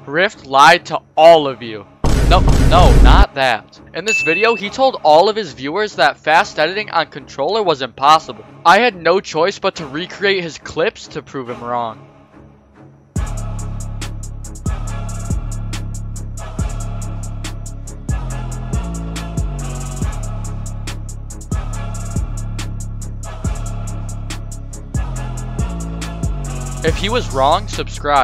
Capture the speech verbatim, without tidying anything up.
Ryft lied to all of you. No, no, not that. In this video, he told all of his viewers that fast editing on controller was impossible. I had no choice but to recreate his clips to prove him wrong. If he was wrong, subscribe.